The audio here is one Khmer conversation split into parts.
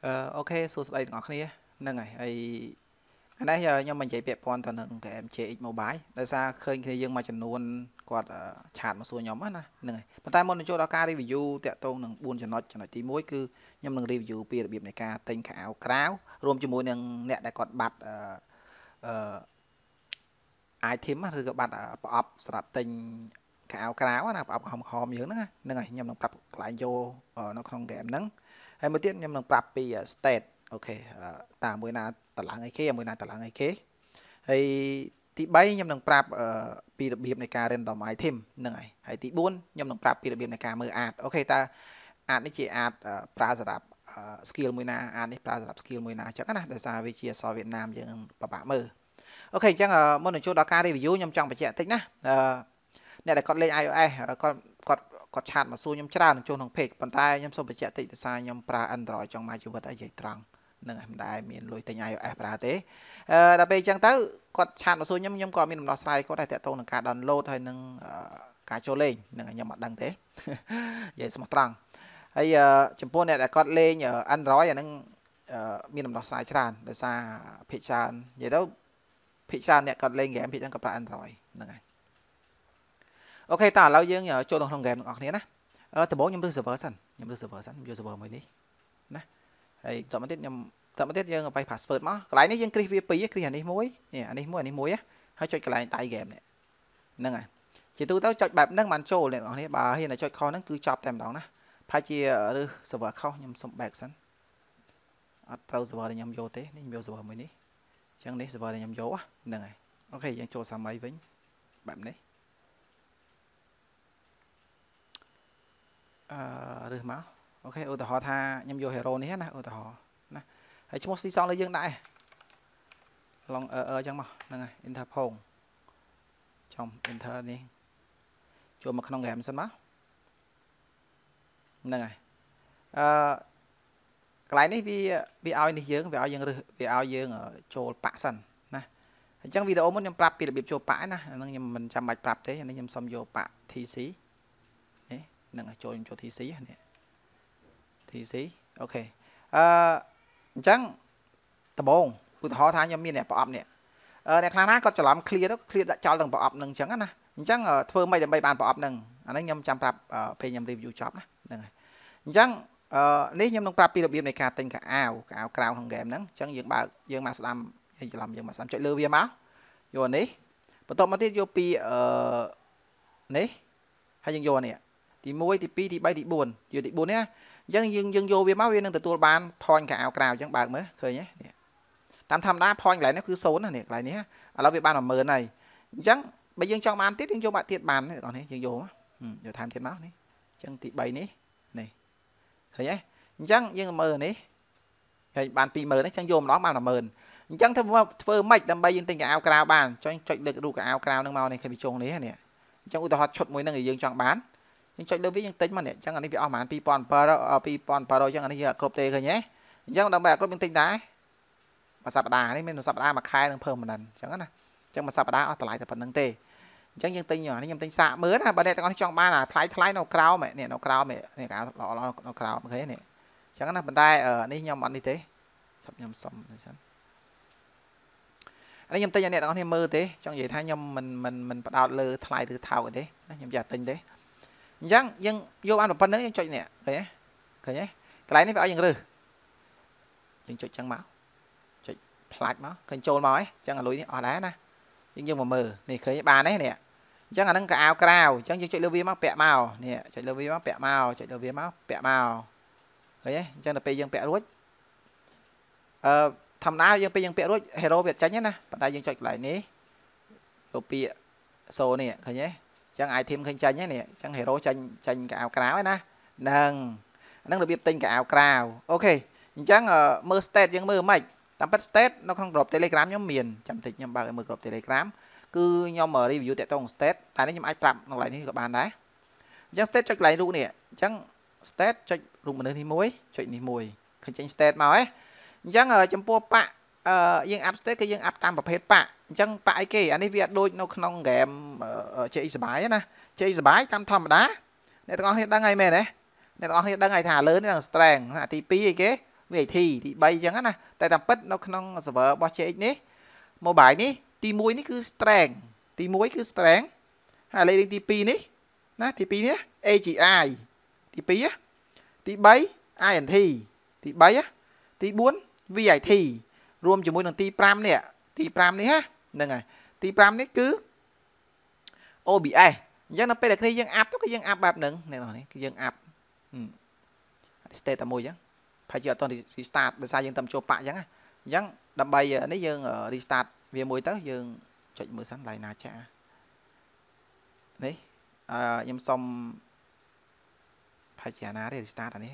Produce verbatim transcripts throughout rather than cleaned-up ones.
ok số đây ngọc kia nâng này ai anh ấy giờ nhưng mình chạy bẹp con toàn nâng cái em chạy mobile tại sao khơi khi dương mà chân luôn quạt chạm một số nhóm á nè nâng này mà tay môn cho đó ca review tẹt tôn nâng buôn cho nó cho nó tí mối cứ nhưng nâng review bìa đặc biệt này ca tên khảo cáo rôm cho mối nâng nẹt đại quạt bạt item á rồi bạt up sập tên khảo cáo nè up hòm hòm dưỡng đó nâng này nhưng nâng tập lại vô nó không kèm nâng hay mới tiết nhưng nâng tập bị state ok ta mới làตารางไอ้เคមួយណាតารางไอ้เคហើយទី3ខ្ញុំនឹងប្រាប់ពីរបៀបនៃការ random item ហ្នឹងហើយហើយទី4ខ្ញុំនឹងប្រាប់ពីរបៀបនៃការមើល ad អូខេតើ ad នេះជា ad ប្រើសម្រាប់ skill មួយណា ad នេះប្រើសម្រាប់ skill មួយណាអញ្ចឹងណាដោយសារវាជាអក្សរវៀតណាមយើងពិបាកមើលអូខេអញ្ចឹងមុននឹងចូលដល់ការ review ខ្ញុំចង់បញ្ជាក់តិចណាអ្នកដែលគាត់លេង iOS គាត់គាត់គាត់ឆាតមកសួរខ្ញុំច្រើនចូលក្នុង page ប៉ុន្តែខ្ញុំសូមបញ្ជាក់តិចដោយសារខ្ញុំប្រើ Android ចង់មកជីវិតឲ្យនិយាយត្រង់នឹងមិនដែលមានលុយទិញ iOS ប្រើទេអឺដល់ពេលអញ្ចឹងទៅគាត់ឆាតមកសួរខ្ញុំខ្ញុំក៏មានដំណោះស្រាយគាត់ដែរតាក់ទងនឹងការ download ហើយនឹងការចូលលេងនឹងខ្ញុំអត់ដឹងទេនិយាយស្មោះត្រង់ហើយចំពោះអ្នកដែលគាត់លេង Android អានឹងមានដំណោះស្រាយច្រើនដោយសារភាគច្រើននិយាយទៅភាគច្រើនអ្នកគាត់លេង game ភាគច្រើនគាត់ប្រើ Android ហ្នឹងហើយអូខេតើឥឡូវយើងចូលក្នុង game ទាំងអស់គ្នាណាដំបូងខ្ញុំរើស server សិនខ្ញុំរើស server សិនយក server មួយនេះណាហើយតមកទៀតខ្ញុំតមកទៀតយើងឲ្យ password មកកន្លែងនេះយើងគ្រីសវាពីរគ្រីសអានេះមួយនេះអានេះមួយអានេះមួយហើយចុចកន្លែងដៃ game នេះហ្នឹងហើយជាទូទៅចុចបែបហ្នឹងបានចូលអ្នកនរគ្នាបើហ៊ានតែចុចខុសហ្នឹងគឺចប់តែម្ដងណាផាជាឬ server ខុសខ្ញុំសុំ back សិនអត់ត្រូវ server ដែលខ្ញុំយកទេនេះខ្ញុំយក server មួយនេះអញ្ចឹងនេះ server ដែលខ្ញុំយកហ្នឹងហើយអូខេយើងចូលសាមីវិញបែបនេះអឺរើសមកអូខេឧទាហរណ៍ថាខ្ញុំយក hero នេះណាឧទាហរណ៍ណាហើយឈ្មោះស៊ីសងលើយើងដែរឡងអឺអឺចឹងមកហ្នឹងហើយ enter ផងចំ enter នេះចូលមកក្នុង game សិនមកហ្នឹងហើយអឺកន្លែងនេះវាវាឲ្យនេះយើងវាឲ្យយើងរើសវាឲ្យយើងចូលប៉ាក់សិនណាអញ្ចឹងវីដេអូមុនខ្ញុំប្រាប់ពីរបៀបចូលប៉ាក់ណាហ្នឹងខ្ញុំមិនចាំបាច់ប្រាប់ទេអានេះខ្ញុំសុំយកប៉ាក់ ที ซี នេះហ្នឹងហើយចូលខ្ញុំចូល ที ซี នេះ ที ซี អូខេអឺអញ្ចឹងដំបូងឧទាហរណ៍ថាខ្ញុំមានអ្នកប្រអប់នេះអ្នកខ្លះណាគាត់ច្រឡំ clear ទៅ clear ដាក់ចោលទាំងប្រអប់នឹងអញ្ចឹងណាអញ្ចឹងធ្វើម៉េចដើម្បីបានប្រអប់នឹងអានេះខ្ញុំចាំប្រាប់ពេលខ្ញុំ review ចប់ណាហ្នឹងហើយអញ្ចឹងនេះខ្ញុំនឹងប្រាប់ពីរបៀបនៃការទិញកៅអៅកៅអៅក្រៅក្នុង game ហ្នឹងអញ្ចឹងយើងបើកយើងមកស្ដាំយើងច្រឡំយើងមកស្ដាំចុចលើវាមកយកអានេះបន្ទាប់មកទៀតយកពីអឺនេះហើយយើងយកអានេះទី1ទី2ទី3ទី4យកទី4នេះអញ្ចឹងយើងយើងយកវាមកវានឹងទទួលបាន point កៅអៅក្រៅអញ្ចឹងបើកមើលឃើញទេតាមធម្មតា point កន្លែងនេះគឺศูนย์ណានេះកន្លែងនេះឥឡូវវាបាន một nghìn ហើយអញ្ចឹងបើយើងចង់បានទៀតយើងយកបាក់ទៀតបានទេបងនេះយើងយកយកថែមទៀតមកនេះអញ្ចឹងទី3នេះនេះឃើញទេអញ្ចឹងយើងមើលនេះឃើញបាន two nghìn នេះអញ្ចឹងយកម្ដងបាន một nghìn អញ្ចឹងធ្វើធ្វើម៉េចដើម្បីយើងទិញកៅអៅក្រៅបានចុចចុចលើករូបកៅអៅក្រៅនឹងមកនេះឃើញពីជុងនេះនេះអញ្ចឹងឧទាហរណ៍ឈុតមួយហ្នឹងយើងចង់បានយើងចុចលើវាយើងទិញមកនេះអញ្ចឹងអានេះវាអស់ប្រហែល two nghìn bảy trăm អញ្ចឹងអានេះគ្រប់ទេឃើញទេអញ្ចឹងដើម្បីឲ្យគ្រប់យើងទិញដែរមួយសប្តាហ៍នេះមានមួយសប្តាហ៍មួយខែនឹង permanent អញ្ចឹងណាអញ្ចឹងមួយសប្តាហ៍អស់តម្លៃតែប៉ុណ្្នឹងទេអញ្ចឹងយើងទិញអានេះខ្ញុំទិញសាកមើលណាបើអ្នកទាំងអស់នេះចង់បានអាថ្លៃថ្លៃនៅក្រោមនេះនៅក្រោមនេះកៅល្អល្អនៅក្រោមឃើញនេះអញ្ចឹងណាប៉ុន្តែនេះខ្ញុំអត់នេះទេខ្ញុំសុំនេះសិនអានេះខ្ញុំទិញឲ្យអ្នកទាំងអស់នេះមើលទេចង់និយាយថាខ្ញុំមិនមិនមិនផ្ដោតលើថ្លៃឬថោកទេណាខ្ញុំយ៉ាទិញទេអញ្ចឹងយើងយកបានប៉ុណ្្នឹងយើងចុចនេះឃើញទេឃើញទេកន្លែងនេះវាឲ្យយើងរើសយើងចុចចឹងមកចុចផ្លាច់មកឃើញចូលមកហ៎អញ្ចឹងអាលុយនេះអស់ដែរណាយើងយកមកមើលនេះឃើញបានទេនេះអញ្ចឹងអាហ្នឹងកៅអៅក្រៅអញ្ចឹងយើងចុចលើវាមកពាក់មកនេះចុចលើវាមកពាក់មកចុចលើវាមកពាក់មកឃើញទេអញ្ចឹងដល់ពេលយើងពាក់រួចអឺធម្មតាយើងពេលយើងពាក់រួច hero វាចាញ់ណាប៉ុន្តែយើងចុចកន្លែងនេះទៅពាក្យសូនេះឃើញទេអញ្ចឹង item ឃើញចាញ់ហ្នឹងនេះអញ្ចឹង hero ចាញ់ចាញ់កៅអៅក្រៅហ្នឹងណាហ្នឹងហ្នឹងរបៀបទិញកៅអៅក្រៅអូខេអញ្ចឹងមើល state យើងមើលមិនតាមពិត state នៅក្នុង group Telegram ខ្ញុំមានចាំតិចខ្ញុំបើកឲ្យមើល group Telegram គឺខ្ញុំ review តាក់ទង state តែនេះខ្ញុំអាចប្រាប់នៅកន្លែងនេះក៏បានដែរអញ្ចឹង state ចុចកន្លែងរូបនេះអញ្ចឹង state ចុចរូបមនុស្សនេះមួយចុចនេះមួយឃើញចេញ state មកហ៎អញ្ចឹងចំពោះប៉ាក់យើង up state គឺយើង up តាមប្រភេទប៉ាក់អញ្ចឹងប៉ាក់អីគេអានេះវាអត់ដូចនៅក្នុង game ជ័យសបាយណាជ័យសបាយតាមធម្មតាអ្នកទាំងអស់គ្នាដឹងហើយមែនទេអ្នកទាំងអស់គ្នាដឹងហើយថាលើនេះនឹង strength អាទី2អីគេ vì thì thì bay chẳng á tại tầm bích nó không server bao chế ní mobile ní tí muối ní cứ strength tí muối cứ strength hay lấy tí pi ní nè tí pi nhé a chỉ ai tí pi á tí bay ai ẩn thì tí bay á tí bốn vi ai thì rùm chỉ môi đường tí pram nè tí pram ní ha nè này tí pram ní cứ ô bị ai dân nó bây giờ khi dân áp cái dân áp bạp nừng này rồi cái dân áp state tầm môi chứ phải chịu toàn restart để sao dân tầm cho bạ chẳng dân đâm bay nếu dân ở restart về môi tới dân chạy mưa sáng lại nà cha đấy à, nhưng xong phải trả ná để restart này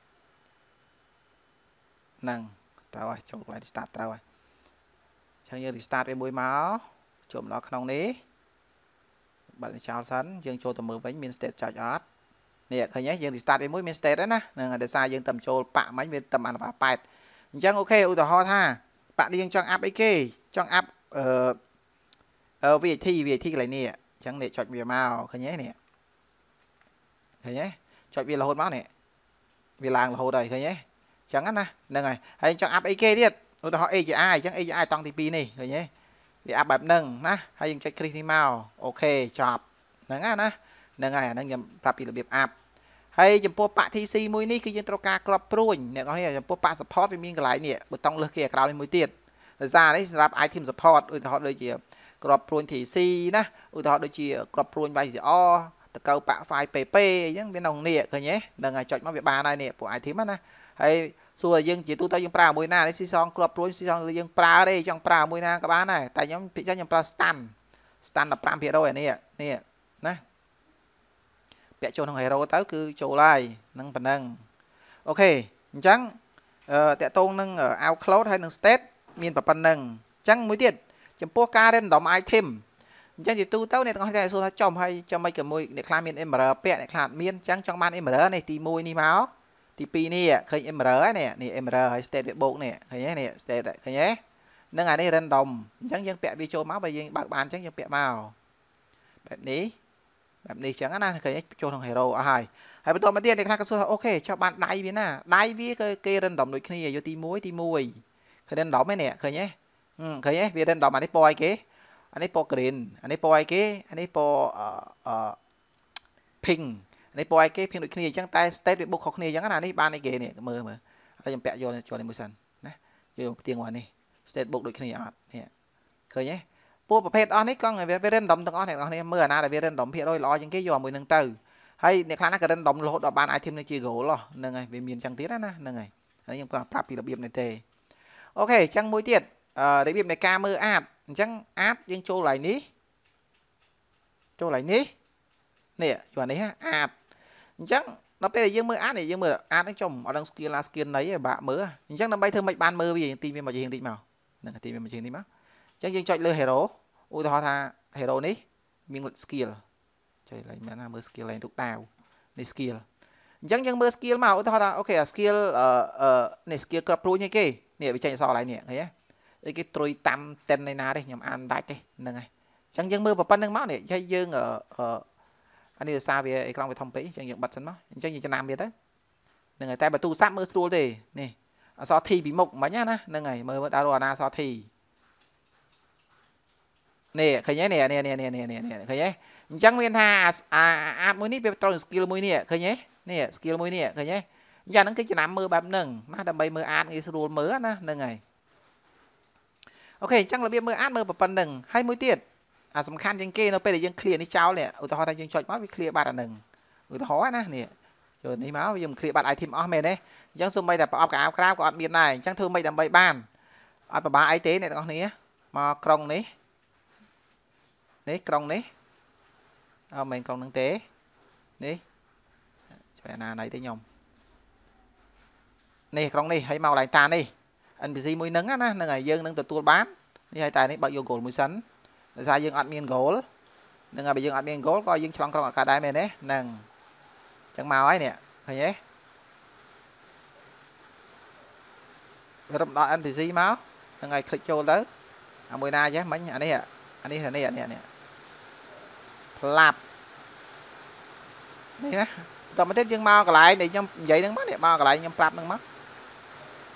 nâng rồi cho lại restart rồi chẳng như restart về môi máu trộm nó không ní bạn chào sẵn dương cho tầm mưa với min state charge art nè khởi nhé dương restart với mỗi min state đấy nè nè để sao dương tầm cho bạ máy bên tầm ăn và bait chẳng ok ưu ho tha bạn đi trong app ấy trong app ờ ờ vì thi vì thi cái này nè chẳng để chọn về màu khởi nhé nè khởi nhé chọn vì là hôn máu nè vì làng là hồ đầy khởi nhé chẳng á nè nè này hay trong app ấy đi ưu ho ai ai chẳng ai ai toàn tp này khởi nhé thì áp bạp nâng ná hay dùng check click màu ok chọc nâng á ná nâng này nâng nhầm pháp bị là biệt áp hay chấm po bạ thi si mùi ní khi dân troca crop pruin nè có thể chấm po bạ support với miếng cái lại nè bật tông lơ kia cao lên mùi tiệt ra đấy rap item support ui họ đôi chìa crop pruin thì si ná ui họ đôi chìa crop pruin vai gì o từ câu bạ file pp những bên nông nè khởi nhé nâng này chọn mắc việc ba này nè của item á ná hay xua dân chỉ tu tao dân pra mùi na đấy si son crop pruin si son dân pra đây trong pra mùi na các bạn này tại nhóm thị trấn nhóm pra stan stan là pram phía đâu này nè nè nè vẽ cho thằng hero tới cứ chỗ lại nâng phần nâng ok chẳng tẹt tôn nâng ở outcloud hay nâng state miền phần nâng chẳng mới tiệt chấm po ca lên đóng item chẳng chỉ tu tao này còn hay số chồng hay cho mấy cái mùi để khai miền mr pẹ để khai miền chẳng trong ban mr này thì mùi ni máu thì pi nè khơi mr nè nè mr hay state bộ nè khơi nhé nè state khơi nhé nâng ngày đây lên đồng chẳng dân pẹ video máu bây giờ bạn bàn chẳng dân pẹ màuแบบนี้แบบนี้chẳng anh khởi nhé cho thằng hero à hai hay bắt đầu mà tiền để khai cái số ok cho bạn đáy với nè đáy với cái cây lên đồng đôi khi vô tí muối tí muối khởi lên đỏ mấy nè khởi nhé khởi nhé vì lên đỏ mà đi poi cái anh ấy po green anh ấy poi cái anh ấy po pink này poi cái phiên đội kia chẳng tay state bị buộc học này chẳng là này ban này kề này mơ mà đây pẹ vô cho lên mười sân nè vô tiền ngoài này state buộc đội kia nè khởi nhé poประเภท on នេះក៏វាវារិនដំទាំងអស់អ្នកនរគ្នាមើលអាណាដែលវារិនដំភាគរយល្អជាងគេយកមួយនឹងទៅហើយអ្នកខ្លះណាក៏រិនដំរហូតដល់បាន item នេះជា goal ហ្នឹងហើយវាមានចឹងទៀតណាហ្នឹងហើយហើយខ្ញុំប្រាប់ពីរបៀបនេះទេអូខេអញ្ចឹងមួយទៀតអឺរបៀបនៃការមើលអាតអញ្ចឹងអាតយើងចូលឡើងនេះចូលឡើងនេះនេះចូលនេះអាតអញ្ចឹងដល់ពេលយើងមើលអាតនេះយើងមើលអាតនេះចំអត់ដឹង skill ណា skill ណីឯបាក់មើលអញ្ចឹងដើម្បីធ្វើមិនបានមើលវាទីវាមកជាងតិចមកហ្នឹងទីវាមកជាងនេះមកអញ្ចឹងយើងចុចលើ hero ឧទាហរណ៍ថា hero នេះមាន skill ចុចឡើងមែនណាមើល skill ឡើងទុកដាវនេះ skill អញ្ចឹងយើងមើល skill មកឧទាហរណ៍ថាអូខេ skill អឺអឺនេះ skill ក្របព្រួយនេះគេនេះវាចេញអសឡើងនេះឃើញទេគេត្រុយតាមតិននៃណាទេខ្ញុំអានដាច់ទេហ្នឹងហើយអញ្ចឹងយើងមើលប៉ុណ្្នឹងមកនេះហើយយើងអឺអានេះសារវាអេក្រង់វាធំពេកអញ្ចឹងយើងបិទសិនមកអញ្ចឹងយើងចំណាំវាទៅហ្នឹងហើយតែបើទូរស័ព្ទមើលស្រួលទេនេះអសរ T ពីមុខមិនណាហ្នឹងហើយមើលដល់អាណាអសរ T នេះឃើញទេនេះនេះនេះនេះនេះឃើញទេអញ្ចឹងមានថាអាអាតមួយនេះវាត្រូវ skill មួយនេះឃើញទេនេះ skill មួយនេះឃើញទេយ៉ាងហ្នឹងគឺចំណាំមើលបែបហ្នឹងណាដើម្បីមើលអាតងាយស្រួលមើលណាហ្នឹងហើយអូខេអញ្ចឹងរបៀបមើលអាតមើលប៉ុណ្្នឹងហើយមួយទៀតអាសំខាន់ជាងគេនៅពេលដែលយើង clear នេះចោលនេះឧទាហរណ៍ថាយើងចុចមកវា clear បាត់អាហ្នឹងឧទាហរណ៍ណានេះចូលនេះមកយើង clear បាត់ item អស់មែនទេអញ្ចឹងសូម្បីតែប្រអប់កៅអៅក្រៅក៏អត់មានដែរអញ្ចឹងធ្វើមិនដើម្បីបានអត់ពិបាកអីទេអ្នកទាំងអស់គ្នាមកក្រុងនេះនេះក្រុងនេះអត់មែនក្រុងនឹងទេនេះជួយអាណាណៃទេខ្ញុំនេះក្រុងនេះហើយមកឡើងតានេះ en pê xê មួយនឹងណាហ្នឹងហើយយើងនឹងទទួលបាននេះហើយតែនេះបើយក goal មួយសិនដោយសារយើងអត់មាន goal ហ្នឹងហើយបើយើងអត់មាន goal ក៏យើងឆ្លងក្រុងអាកាដែរមែនទេហ្នឹងអញ្ចឹងមកហើយនេះឃើញទេរំដល់ en pê xê មកហ្នឹងហើយ click ចូលទៅអាមួយណាចេះមិញអានេះអានេះអានេះអានេះនេះផ្លាប់នេះណាតមកទៀតយើងមកកន្លែងដែលខ្ញុំនិយាយហ្នឹងមកនេះមកកន្លែងខ្ញុំប្រាប់ហ្នឹងមក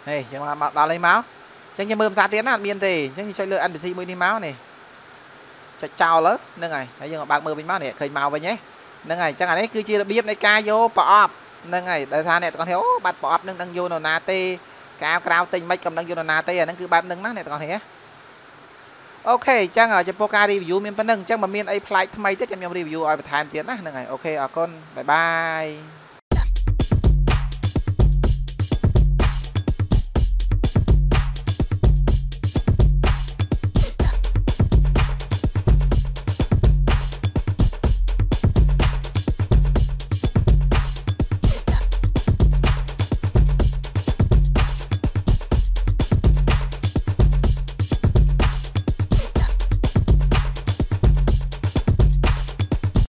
này chẳng mà đào lấy máu chẳng như mơm xa tiến á miên thì chẳng như chơi lựa ăn bị xì mùi đi máu này cho chào lớn nâng này thấy chưa bạn mơ bình máu này khơi màu về nhé nâng này chẳng hạn đấy cứ chia biết này ca vô bỏ nâng này đời tha này còn thiếu bắt bỏ nâng đang vô nào nà tê cao cao tinh mấy cầm đang vô nào nà tê nó cứ bạn nâng nát này còn thế ok chẳng ở cho poker review miền bên nâng chẳng mà miền ấy flight thay tiếp cho em review ở time tiến á nâng này ok ở con bye bye